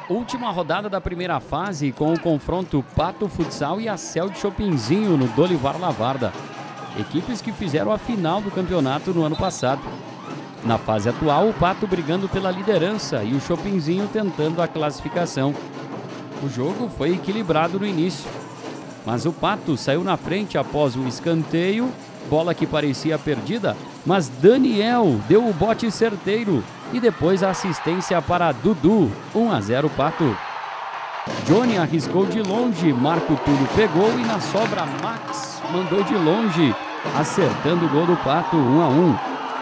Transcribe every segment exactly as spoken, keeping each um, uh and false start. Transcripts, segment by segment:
Última rodada da primeira fase com o confronto Pato Futsal e a Cel de Chopinzinho no Dolivar Lavarda. Equipes que fizeram a final do campeonato no ano passado. Na fase atual, o Pato brigando pela liderança e o Chopinzinho tentando a classificação. O jogo foi equilibrado no início, mas o Pato saiu na frente após o escanteio, bola que parecia perdida, mas Daniel deu o bote certeiro e depois a assistência para Dudu, um a zero Pato. Johnny arriscou de longe, Marco Túlio pegou e na sobra Max mandou de longe, acertando o gol do Pato, um a um.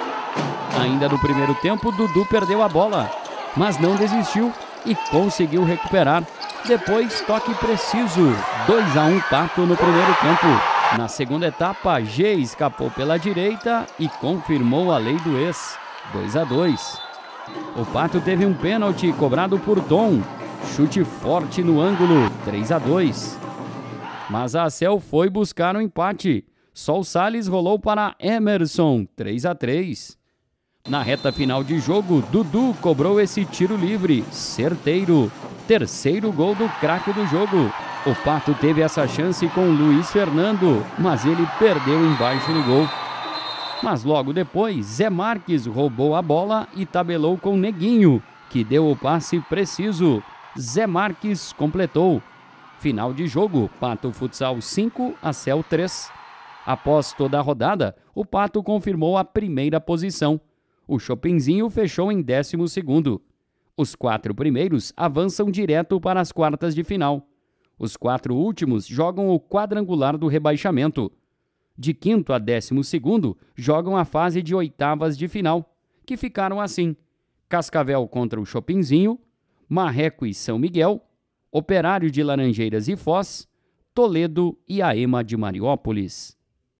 Ainda no primeiro tempo, Dudu perdeu a bola, mas não desistiu e conseguiu recuperar. Depois, toque preciso, dois a um Pato no primeiro tempo. Na segunda etapa, G escapou pela direita e confirmou a lei do ex, dois a dois. O Pato teve um pênalti cobrado por Dom, chute forte no ângulo, três a dois. Mas a Cel foi buscar o um empate. Sol Salles rolou para Emerson, três a três. Na reta final de jogo, Dudu cobrou esse tiro livre, certeiro. Terceiro gol do craque do jogo. O Pato teve essa chance com Luiz Fernando, mas ele perdeu embaixo do gol. Mas logo depois, Zé Marques roubou a bola e tabelou com Neguinho, que deu o passe preciso. Zé Marques completou. Final de jogo, Pato Futsal cinco, a Cel três. Após toda a rodada, o Pato confirmou a primeira posição. O Chopinzinho fechou em décimo segundo. Os quatro primeiros avançam direto para as quartas de final. Os quatro últimos jogam o quadrangular do rebaixamento. De quinto a décimo segundo jogam a fase de oitavas de final, que ficaram assim: Cascavel contra o Chopinzinho, Marreco e São Miguel, Operário de Laranjeiras e Foz, Toledo e a Ema de Mariópolis.